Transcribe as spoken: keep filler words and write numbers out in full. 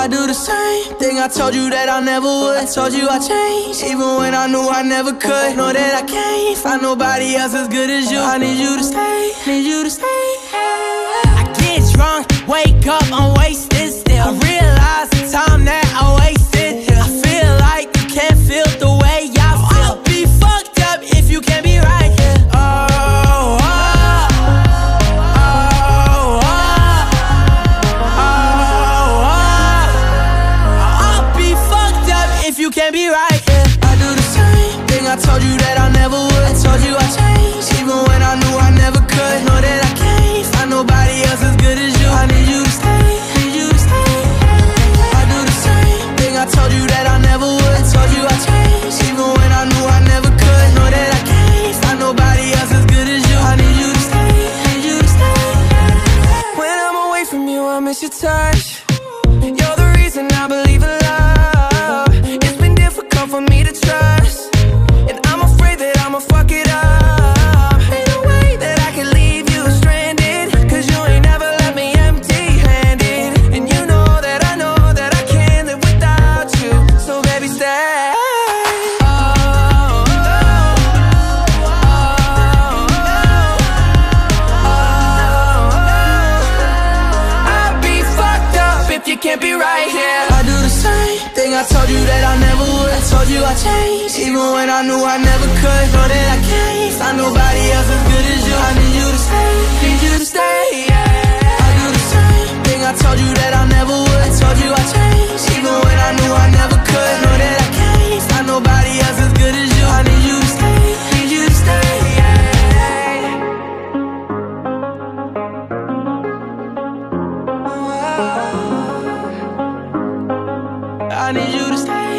I do the same thing I told you that I never would. I told you I changed, even when I knew I never could. Know that I can't find nobody else as good as you. I need you to stay, need you to stay. I get drunk, wake up, I'm wasted still. I realize the time that I wasted. I feel like you can't feel the way I feel. I'll be fucked up if you can't be right here. Oh, oh, oh, oh, oh, oh. I'll be fucked up if you can't be right here. I do the same thing I told you that I never would. I told you I changed, even when I knew I never could. Know that I can't find nobody else as good as you. I need you to stay, need you to stay. I do the same thing I told you that I never would. I told you I changed, even when I knew I never could. Know that I can't find nobody else as good as you. I need you to stay, need you to stay. When I'm away from you, I miss your touch. You're the reason I believe in love. It's been difficult for me to trust, and I'm afraid that I'ma fuck it up. Ain't no way that I can leave you stranded, cause you ain't never left me empty-handed. And you know that I know that I can't live without you. So baby, stay. Oh, oh, oh, oh, oh. I'd be fucked up if you can't be right here. I do the same thing I told you that I never would. I told you I changed, even when I knew I never could. Know that I can't find nobody else as good as you. I need you to stay, need you to stay, yeah. I do the same thing I told you that I never would. I told you I changed, even when I knew I never could. Know that I can't find nobody else as good as you. I need you to stay, need you to stay, yeah. I need you to stay.